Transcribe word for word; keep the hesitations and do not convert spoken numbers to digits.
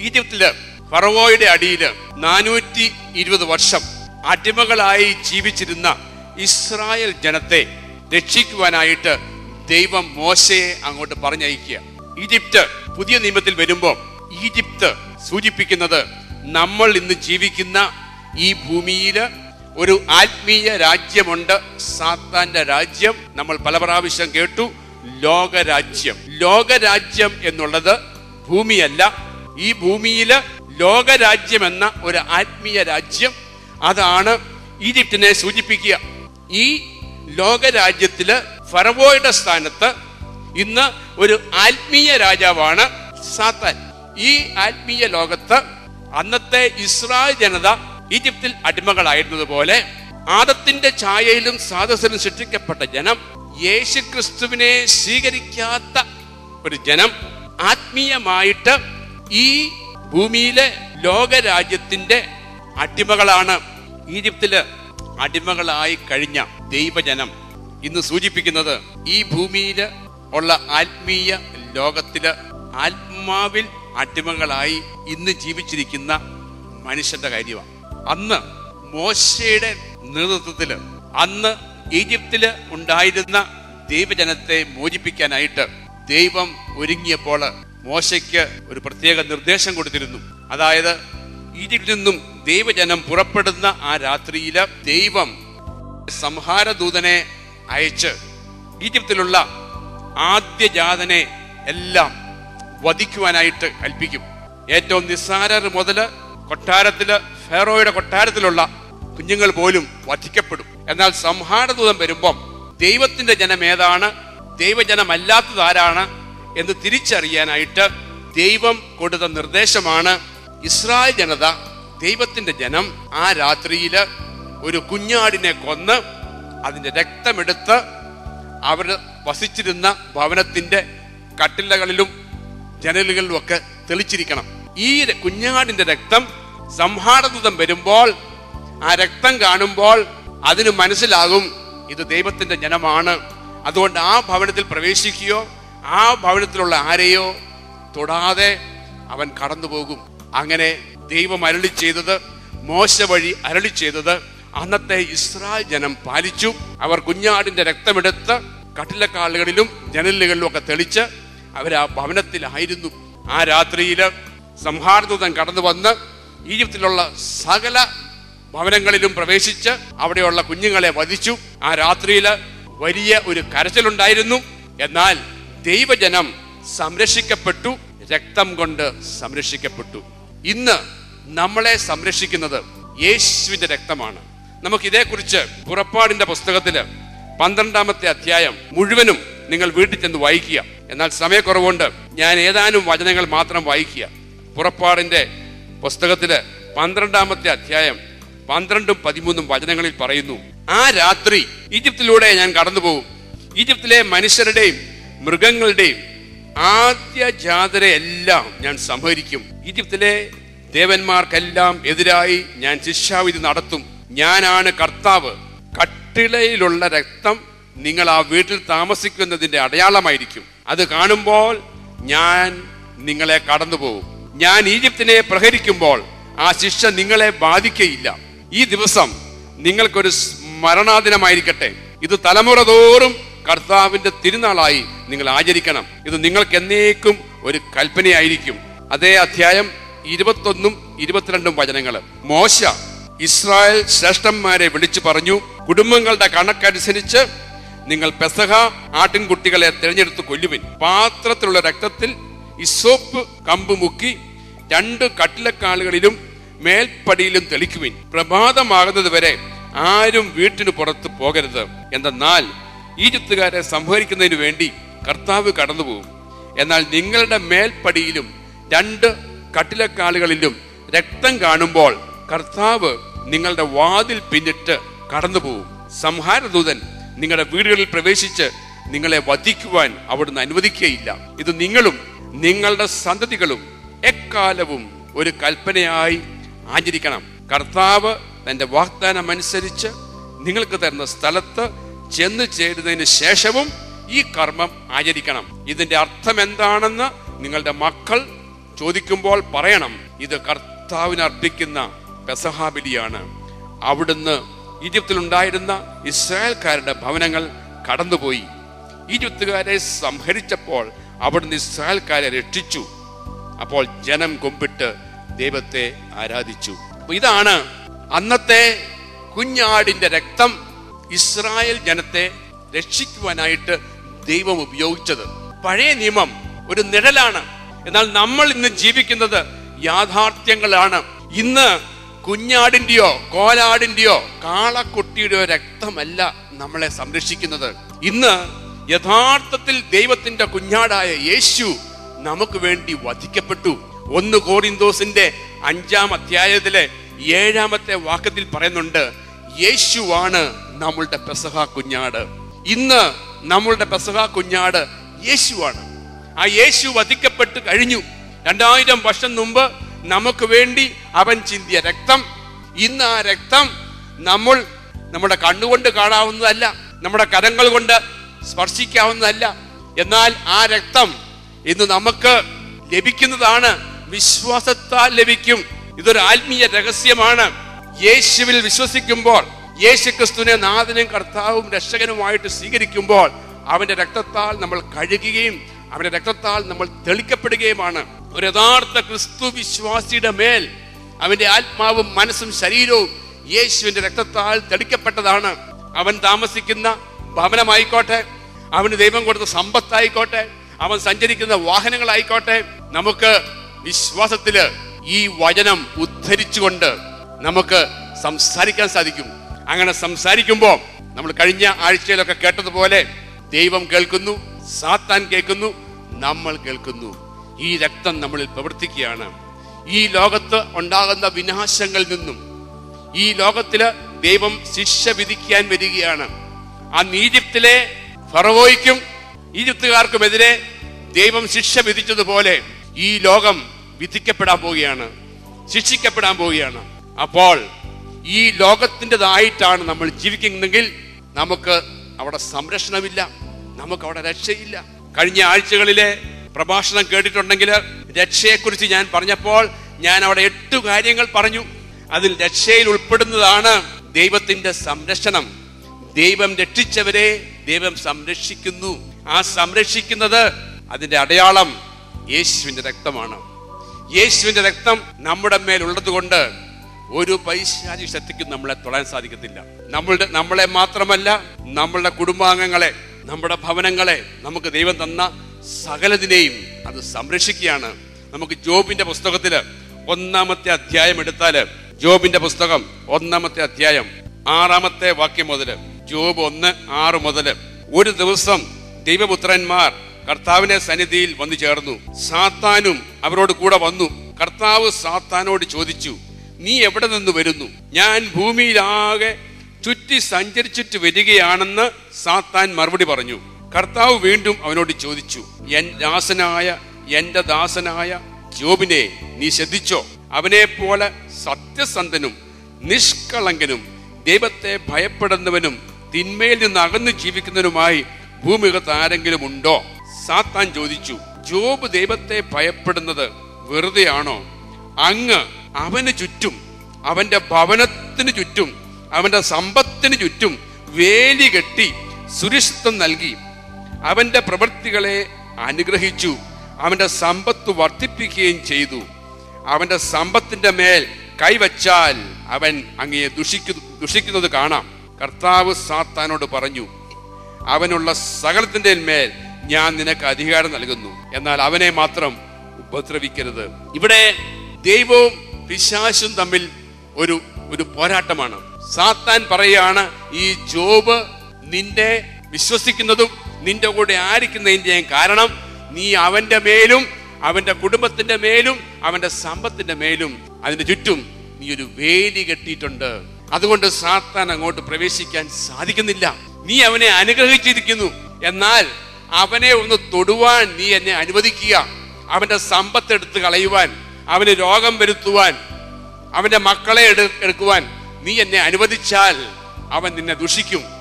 ഈജിപ്തില് ഫറവോയുടെ അടിയില് നാനൂറ്റി ഇരുപത് വർഷം അടിമകളായി ജീവിച്ചിരുന്ന ഇസ്രായേൽ ജനത്തെ രക്ഷിക്കുവാനായിട്ട് ദൈവം മോശയെ അങ്ങോട്ട് പറഞ്ഞയക്കുക. ഈജിപ്ത് പുതിയ നിയമത്തിൽ വരുമ്പോൾ ഈജിപ്ത് സൂചിപ്പിക്കുന്നത് നമ്മൾ ഇന്ന് ജീവിക്കുന്ന ഈ ഭൂമിയില് ഒരു ആത്മീയ രാജ്യമുണ്ട്. സാത്താന്റെ രാജ്യം. നമ്മൾ പല പ്രാവശ്യം കേട്ടു, ലോകരാജ്യം. ലോകരാജ്യം എന്നുള്ളത് ഭൂമിയല്ല. ഈ ഭൂമിയില് ലോകരാജ്യം എന്ന ഒരു ആത്മീയ രാജ്യം, അതാണ് ഈജിപ്തിനെ സൂചിപ്പിക്കുക. ഈ ലോകരാജ്യത്തില് ഫറവോയുടെ സ്ഥാനത്ത് ഇന്ന് ഒരു ആത്മീയ രാജാവാണ് സാത്താൻ. ഈ ആത്മീയ ലോകത്ത് അന്നത്തെ ഇസ്രായേൽ ജനത ഈജിപ്തിൽ അടിമകളായിരുന്നതുപോലെ ആദത്തിന്റെ ഛായയിലും സാദൃശ്യത്തിലും സൃഷ്ടിക്കപ്പെട്ട ജനം, യേശുക്രിസ്തുവിനെ സ്വീകരിക്കാത്ത ഒരു ജനം, ആത്മീയമായിട്ട് ഈ ഭൂമിയിലെ ലോകരാജ്യത്തിന്റെ അടിമകളാണ്. ഈജിപ്തില് അടിമകളായി കഴിഞ്ഞ ദൈവജനം ഇന്ന് സൂചിപ്പിക്കുന്നത് ഈ ഭൂമിയില് ഉള്ള ആത്മീയ ലോകത്തില് ആത്മാവിൽ അടിമകളായി ഇന്ന് ജീവിച്ചിരിക്കുന്ന മനുഷ്യന്റെ കാര്യമാണ്. അന്ന് മോശയുടെ നേതൃത്വത്തില് അന്ന് ഈജിപ്തില് ഉണ്ടായിരുന്ന ദൈവജനത്തെ മോചിപ്പിക്കാനായിട്ട് ദൈവം ഒരുങ്ങിയപ്പോൾ മോശയ്ക്ക് ഒരു പ്രത്യേക നിർദ്ദേശം കൊടുത്തിരുന്നു. അതായത് ഈജിപ്തിൽ നിന്നും ദൈവജനം പുറപ്പെടുന്ന ആ രാത്രിയില് ദൈവം സംഹാരദൂതനെ അയച്ച് ഈജിപ്തിലുള്ള ആദ്യജാതനെ എല്ലാം വധിക്കുവാനായിട്ട് കൽപ്പിക്കും. ഏറ്റവും നിസ്സാരർ മുതല് കൊട്ടാരത്തില് ഫെറോയുടെ കൊട്ടാരത്തിലുള്ള കുഞ്ഞുങ്ങൾ പോലും വധിക്കപ്പെടും. എന്നാൽ സംഹാരദൂതൻ വരുമ്പം ദൈവത്തിന്റെ ജനം ഏതാണ്, ദൈവജനമല്ലാത്തത് ആരാണ് എന്ന് തിരിച്ചറിയാനായിട്ട് ദൈവം കൊടുത്ത നിർദ്ദേശമാണ് ഇസ്രായേൽ ജനത, ദൈവത്തിന്റെ ജനം ആ രാത്രിയില് ഒരു കുഞ്ഞാടിനെ കൊന്ന് അതിന്റെ രക്തമെടുത്ത് അവർ വസിച്ചിരുന്ന ഭവനത്തിന്റെ കട്ടിലകളിലും ജനലുകളിലും ഒക്കെ തെളിച്ചിരിക്കണം. ഈ കുഞ്ഞാടിന്റെ രക്തം സംഹാരദൂതൻ വരുമ്പോൾ ആ രക്തം കാണുമ്പോൾ അതിന് മനസ്സിലാകും ഇത് ദൈവത്തിന്റെ ജനമാണ്. അതുകൊണ്ട് ആ ഭവനത്തിൽ പ്രവേശിക്കുകയോ ആ ഭവനത്തിലുള്ള ആരെയോ തൊടാതെ അവൻ കടന്നു പോകും. അങ്ങനെ ദൈവം അരുളി ചെയ്തത്, മോശ വഴി അരുളി ചെയ്തത് അന്നത്തെ ഇസ്രായേൽ ജനം പാലിച്ചു. അവർ കുഞ്ഞാടിന്റെ രക്തമെടുത്ത് കട്ടിലക്കാലുകളിലും ജനലുകളിലും ഒക്കെ തെളിച്ച് അവർ ആ ഭവനത്തിലായിരുന്നു. ആ രാത്രിയില് സംഹാരദൂതൻ കടന്നു വന്ന് ഈജിപ്തിലുള്ള സകല ഭവനങ്ങളിലും പ്രവേശിച്ച് അവിടെയുള്ള കുഞ്ഞുങ്ങളെ വധിച്ചു. ആ രാത്രിയില് വലിയ ഒരു കരച്ചിലുണ്ടായിരുന്നു. എന്നാൽ ദൈവജനം സംരക്ഷിക്കപ്പെട്ടു, രക്തം കൊണ്ട് സംരക്ഷിക്കപ്പെട്ടു. ഇന്ന് നമ്മളെ സംരക്ഷിക്കുന്നത് യേശുവിന്റെ രക്തമാണ്. നമുക്ക് ഇതേക്കുറിച്ച് പുറപ്പാടിന്റെ പുസ്തകത്തില് പന്ത്രണ്ടാമത്തെ അധ്യായം മുഴുവനും നിങ്ങൾ വീട്ടിൽ ചെന്ന് വായിക്കുക. എന്നാൽ സമയക്കുറവുകൊണ്ട് ഞാൻ ഏതാനും വചനങ്ങൾ മാത്രം വായിക്കുക. പുറപ്പാടിന്റെ പുസ്തകത്തില് പന്ത്രണ്ടാമത്തെ അധ്യായം പന്ത്രണ്ടും പതിമൂന്നും വചനങ്ങളിൽ പറയുന്നു, ആ രാത്രി ഈജിപ്തിലൂടെ ഞാൻ കടന്നു പോകും. ഈജിപ്തിലെ മനുഷ്യരുടെയും മൃഗങ്ങളുടെയും ആദ്യ ജാതരെ എല്ലാം ഞാൻ സംഹരിക്കും. ഈജിപ്തിലെ ദേവന്മാർക്കെല്ലാം എതിരായി ഞാൻ ശിക്ഷാവിധി നടത്തും. ഞാനാണ് കർത്താവ്. കട്ടിളയിലുള്ള രക്തം നിങ്ങൾ ആ വീട്ടിൽ താമസിക്കുന്നതിന്റെ അടയാളമായിരിക്കും. അത് കാണുമ്പോൾ ഞാൻ നിങ്ങളെ കടന്നു പോകും. ഞാൻ ഈജിപ്തിനെ പ്രഹരിക്കുമ്പോൾ ആ ശിക്ഷ നിങ്ങളെ ബാധിക്കയില്ല. ഈ ദിവസം നിങ്ങൾക്കൊരു സ്മരണാദിനമായിരിക്കട്ടെ. ഇത് തലമുറ തോറും കർത്താവിന്റെ തിരുനാളായി നിങ്ങൾ ആചരിക്കണം. ഇത് നിങ്ങൾക്ക് എന്നേക്കും ഒരു കൽപ്പനയായിരിക്കും. അതേ അധ്യായം ഇരുപത്തൊന്നും ഇരുപത്തിരണ്ടും വചനങ്ങൾ. മോശ ഇസ്രായേൽ ശ്രേഷ്ഠന്മാരെ വിളിച്ചു പറഞ്ഞു, കുടുംബങ്ങളുടെ കണക്കനുസരിച്ച് നിങ്ങൾ പെസഹ ആട്ടിൻകുട്ടികളെ തിരഞ്ഞെടുത്ത് കൊല്ലുവിൻ. പാത്രത്തിലുള്ള രക്തത്തിൽ ഇസോപ്പ് കമ്പ് മുക്കി രണ്ട് കട്ടിലക്കാലുകളിലും മേൽപ്പടിയിലും തെളിക്കുവിൻ. പ്രഭാതമാകുന്നത് വരെ ആരും വീട്ടിന് പുറത്ത് പോകരുത്. എന്തെന്നാൽ ഈജിപ്തുകാരെ സംഹരിക്കുന്നതിന് വേണ്ടി കർത്താവ് കടന്നുപോകും. എന്നാൽ നിങ്ങളുടെ മേൽപ്പടിയിലും രണ്ട് കട്ടിലക്കാലുകളിലും രക്തം കാണുമ്പോൾ കർത്താവ് നിങ്ങളുടെ വാതിൽ പിന്നിട്ട് കടന്നുപോകും. സംഹാരദൂതൻ നിങ്ങളുടെ വീടുകളിൽ പ്രവേശിച്ച് നിങ്ങളെ വധിക്കുവാൻ അവിടുന്ന് അനുവദിക്കുകയില്ല. ഇത് നിങ്ങളും നിങ്ങളുടെ സന്തതികളും എക്കാലവും ഒരു കൽപ്പനയായി ആചരിക്കണം. കർത്താവ് തന്റെ വാഗ്ദാനം അനുസരിച്ച് നിങ്ങൾക്ക് തരുന്ന സ്ഥലത്ത് ചെന്ന് ചേരുന്നതിന് ശേഷവും ഈ കർമ്മം ആചരിക്കണം. ഇതിന്റെ അർത്ഥം എന്താണെന്ന് നിങ്ങളുടെ മക്കൾ ചോദിക്കുമ്പോൾ പറയണം, ഇത് കർത്താവിന് അർപ്പിക്കുന്ന പെസഹ ബലിയാണ്. അവിടുന്ന് ഈജിപ്തിലുണ്ടായിരുന്ന ഇസ്രായേൽക്കാരുടെ ഭവനങ്ങൾ കടന്നുപോയി. ഈജിപ്തുകാരെ സംഹരിച്ചപ്പോൾ അവിടുന്ന് ഇസ്രായേൽക്കാരെ രക്ഷിച്ചു. അപ്പോൾ ജനം കുമ്പിട്ട് ദൈവത്തെ ആരാധിച്ചു. ഇതാണ് അന്നത്തെ കുഞ്ഞാടിന്റെ രക്തം ഇസ്രായേൽ ജനത്തെ രക്ഷിക്കുവാനായിട്ട് ദൈവം ഉപയോഗിച്ചത്. പഴയ നിയമം ഒരു നിഴലാണ്, എന്നാൽ നമ്മൾ ഇന്ന് ജീവിക്കുന്നത് യാഥാർത്ഥ്യങ്ങളാണ്. ഇന്ന് കുഞ്ഞാടിന്റെയോ കോലാടിന്റെയോ കാളക്കുട്ടിയുടെയോ രക്തമല്ല നമ്മളെ സംരക്ഷിക്കുന്നത്. ഇന്ന് യഥാർത്ഥത്തിൽ ദൈവത്തിന്റെ കുഞ്ഞാടായ യേശു നമുക്ക് വേണ്ടി വധിക്കപ്പെട്ടു. ഒന്ന് കോരിന്തോസിന്റെ അഞ്ചാം അധ്യായത്തിലെ ഏഴാമത്തെ വാക്യത്തിൽ പറയുന്നുണ്ട്, യേശുവാണ് നമ്മളുടെ പെസഹ കുഞ്ഞാട്. ഇന്ന് നമ്മളുടെ പെസഹ കുഞ്ഞാട് യേശുവാണ്. ആ യേശു വധിക്കപ്പെട്ട് കഴിഞ്ഞു. രണ്ടായിരം വർഷം മുമ്പ് നമുക്ക് വേണ്ടി അവൻ ചിന്തിയ രക്തം, ഇന്ന് ആ രക്തം നമ്മൾ നമ്മുടെ കണ്ണുകൊണ്ട് കാണാവുന്നതല്ല, നമ്മുടെ കരങ്ങൾ കൊണ്ട് സ്പർശിക്കാവുന്നതല്ല. എന്നാൽ ആ രക്തം ഇന്ന് നമുക്ക് ലഭിക്കുന്നതാണ്, വിശ്വാസത്താൽ ലഭിക്കും. ഇതൊരു ആത്മീയ രഹസ്യമാണ്. യേശുവിൽ വിശ്വസിക്കുമ്പോൾ, യേശു ക്രിസ്തുവിനെ നാഥനും കർത്താവും രക്ഷകനുമായിട്ട് സ്വീകരിക്കുമ്പോൾ അവന്റെ രക്തത്താൽ നമ്മൾ കഴുകുകയും അവന്റെ രക്തത്താൽ നമ്മൾ തെളിക്കപ്പെടുകയുമാണ്. ഒരു യഥാർത്ഥ ക്രിസ്തു വിശ്വാസിയുടെ മേൽ അവന്റെ ആത്മാവും മനസ്സും ശരീരവും യേശുവിന്റെ രക്തത്താൽ തെളിക്കപ്പെട്ടതാണ്. അവൻ താമസിക്കുന്ന ഭവനമായിക്കോട്ടെ, അവന് ദൈവം കൊടുത്ത സമ്പത്തായിക്കോട്ടെ, അവൻ സഞ്ചരിക്കുന്ന വാഹനങ്ങളായിക്കോട്ടെ, നമുക്ക് വിശ്വാസത്തില് ഈ വചനം ഉദ്ധരിച്ചുകൊണ്ട് നമുക്ക് സംസാരിക്കാൻ സാധിക്കും. അങ്ങനെ സംസാരിക്കുമ്പോൾ നമ്മൾ കഴിഞ്ഞ ആഴ്ചയിലൊക്കെ കേട്ടതുപോലെ ദൈവം കേൾക്കുന്നു, സാത്താൻ കേൾക്കുന്നു, നമ്മൾ കേൾക്കുന്നു. ഈ രക്തം നമ്മളിൽ പ്രവർത്തിക്കുകയാണ്. ഈ ലോകത്ത് ഉണ്ടാകുന്ന വിനാശങ്ങളിൽ നിന്നും ഈ ലോകത്തില് ദൈവം ശിക്ഷ വിധിക്കാൻ വരികയാണ്. അന്ന് ഈജിപ്തിലെ ഫറവോയ്ക്കും ഈജിപ്തുകാർക്കുമെതിരെ ദൈവം ശിക്ഷ വിധിച്ചതുപോലെ ഈ ലോകം വിധിക്കപ്പെടാൻ പോവുകയാണ്, ശിക്ഷിക്കപ്പെടാൻ പോവുകയാണ്. അപ്പോൾ ഈ ലോകത്തിൻ്റെതായിട്ടാണ് നമ്മൾ ജീവിക്കുന്നെങ്കിൽ നമുക്ക് അവിടെ സംരക്ഷണമില്ല, നമുക്ക് അവിടെ രക്ഷയില്ല. കഴിഞ്ഞ ആഴ്ചകളിലെ പ്രഭാഷണം കേട്ടിട്ടുണ്ടെങ്കിൽ രക്ഷയെക്കുറിച്ച് ഞാൻ പറഞ്ഞപ്പോൾ ഞാൻ അവിടെ എട്ടു കാര്യങ്ങൾ പറഞ്ഞു. അതിൽ രക്ഷയിൽ ഉൾപ്പെടുന്നതാണ് ദൈവത്തിന്റെ സംരക്ഷണം. ദൈവം രക്ഷിച്ചവരെ ദൈവം സംരക്ഷിക്കുന്നു. ആ സംരക്ഷിക്കുന്നത് അതിന്റെ അടയാളം യേശുവിന്റെ രക്തമാണ്. യേശുവിന്റെ രക്തം നമ്മുടെ മേൽ ഉള്ളത് കൊണ്ട് ഒരു പൈശാചിക ശക്തിക്കും നമ്മളെ തൊടാൻ സാധിക്കത്തില്ല. നമ്മളുടെ നമ്മളെ മാത്രമല്ല, നമ്മളുടെ കുടുംബാംഗങ്ങളെ, നമ്മുടെ ഭവനങ്ങളെ, നമുക്ക് ദൈവം തന്ന സകലതിനെയും അത് സംരക്ഷിക്കുകയാണ്. നമുക്ക് ജോബിന്റെ പുസ്തകത്തില് ഒന്നാമത്തെ അധ്യായം എടുത്താല്, ജോബിന്റെ പുസ്തകം ഒന്നാമത്തെ അധ്യായം ആറാമത്തെ വാക്യം മുതല്, ജോബ് ഒന്ന് ആറ് മുതല്. ഒരു ദിവസം ദൈവപുത്രന്മാർ കർത്താവിന്റെ സന്നിധിയിൽ വന്നു ചേർന്നു. സാത്താനും അവരോട് കൂടെ വന്നു. കർത്താവ് സാത്താനോട് ചോദിച്ചു, നീ എവിടെ നിന്ന് വരുന്നു? ഞാൻ ഭൂമിയിലാകെ ചുറ്റി സഞ്ചരിച്ചിട്ട് വരികയാണെന്ന് സാത്താൻ മറുപടി പറഞ്ഞു. കർത്താവ് വീണ്ടും അവനോട് ചോദിച്ചു, എൻ ദാസനായ എന്റെ ദാസനായ ജോബിനെ നീ ശ്രദ്ധിച്ചോ? അവനെ പോലെ സത്യസന്ധനും നിഷ്കളങ്കനും ദൈവത്തെ ഭയപ്പെടുന്നവനും തിന്മയിൽ നിന്ന് അകന്നു ജീവിക്കുന്നവനുമായി ഭൂമികത്ത് ആരെങ്കിലും ഉണ്ടോ? സാത്താൻ ചോദിച്ചു, ജോബ് ദൈവത്തെ ഭയപ്പെടുന്നത് വെറുതെ ആണോ? അങ്ങ് അവന് ചുറ്റും, അവന്റെ ഭവനത്തിന് ചുറ്റും, അവന്റെ സമ്പത്തിന് ചുറ്റും വേലി കെട്ടി സുരക്ഷിതത്വം നൽകി അവന്റെ പ്രവൃത്തികളെ അനുഗ്രഹിച്ചു. അവന്റെ സമ്പത്ത് വർദ്ധിപ്പിക്കുകയും ചെയ്തു. അവന്റെ സമ്പത്തിന്റെ മേൽ കൈവച്ചാൽ അവൻ അങ്ങയെ ദുഷിക്കു ദുഷിക്കുന്നത് കാണാം. കർത്താവ് സാത്താനോട് പറഞ്ഞു, അവനുള്ള സകലത്തിന്റെ മേൽ ഞാൻ നിനക്ക് അധികാരം നൽകുന്നു, എന്നാൽ അവനെ മാത്രം ഉപദ്രവിക്കരുത്. ഇവിടെ ദൈവവും പിശാചും തമ്മിൽ ഒരു ഒരു പോരാട്ടമാണ്. സാത്താൻ പറയാണ്, ഈ ജോബ് നിന്റെ വിശ്വസിക്കുന്നതും നിന്റെ കൂടെ ആയിരിക്കുന്നതിന്റെയും കാരണം നീ അവന്റെ മേലും അവന്റെ കുടുംബത്തിന്റെ മേലും അവന്റെ സമ്പത്തിന്റെ മേലും അതിന്റെ ചുറ്റും നീ ഒരു വേലി കെട്ടിയിട്ടുണ്ട്. അതുകൊണ്ട് സാത്താൻ അങ്ങോട്ട് പ്രവേശിക്കാൻ സാധിക്കുന്നില്ല. നീ അവനെ അനുഗ്രഹിച്ചിരിക്കുന്നു, എന്നാൽ അവനെ ഒന്ന് തൊടുവാൻ നീ എന്നെ അനുവദിക്കുക. അവന്റെ സമ്പത്ത് എടുത്ത് കളയുവാൻ, അവന് രോഗം വരുത്തുവാൻ, അവന്റെ മക്കളെ എടുക്കുവാൻ നീ എന്നെ അനുവദിച്ചാൽ അവൻ നിന്നെ ദുഷിക്കും.